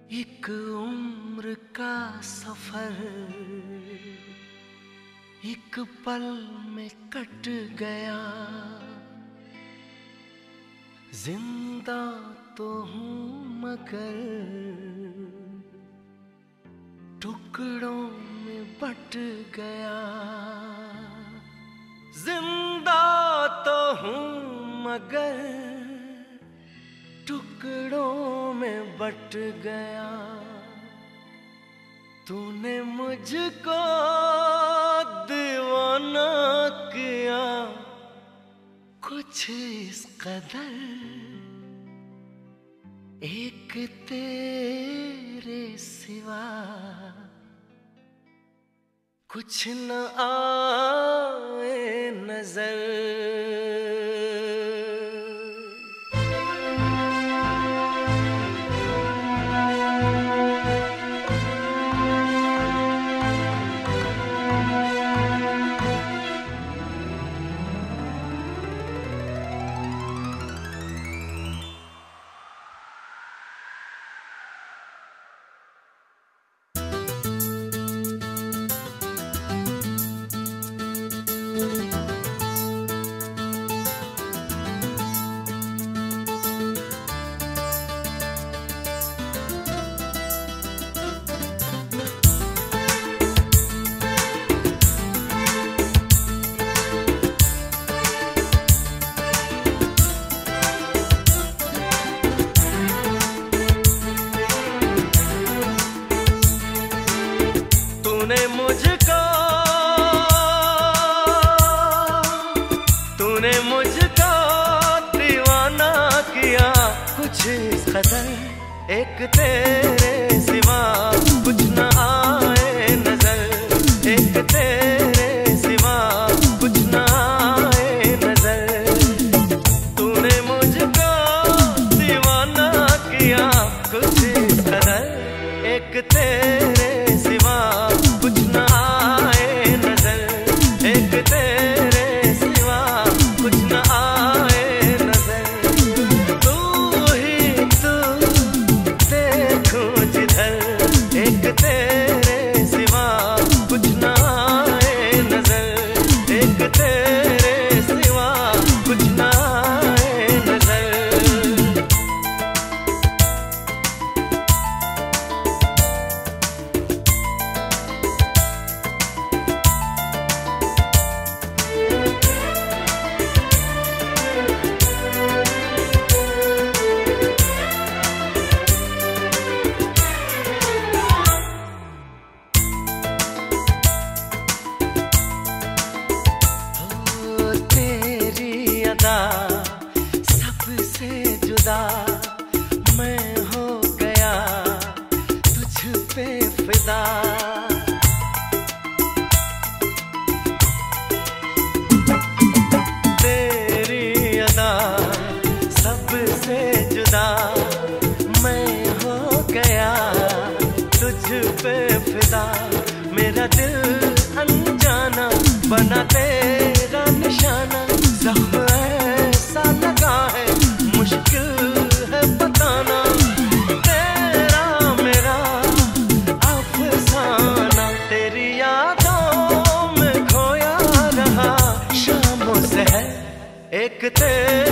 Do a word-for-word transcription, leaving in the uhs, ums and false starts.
एक उम्र का सफर एक पल में कट गया। जिंदा तो हूँ मगर टुकड़ों में बट गया। जिंदा तो हूँ मगर टुकड़ों में बट गया। तूने मुझको दीवाना किया कुछ इस कदर, एक तेरे सिवा कुछ न आए नजर। तूने मुझको तूने मुझको दीवाना किया कुछ इस कदर, एक तेरे सिवा कुछ न आए नजर। एक तेरे सिवा कुछ न आए नजर। तूने मुझको दीवाना किया कुछ इस कदर, एक तेरे सिवा कुछ न आए नजर। एक तेरे सिवा कुछ न आए नजर। तू ही तू देखूं जिधर, एक तेरे सिवा कुछ न आए नजर। एक तेरे सिवा कुछ न आए नजर। सबसे जुदा मैं हो गया, तुझ पे फिदा। तेरी अदा सबसे जुदा मैं हो गया, तुझ पे फिदा। मेरा दिल अनजाना बना तेरा निशाना। ज़ख्म ऐसा लगा है मुश्किल है बताना। तेरा मेरा अफसाना, तेरी यादों में खोया रहा शामों से है। एक तेरे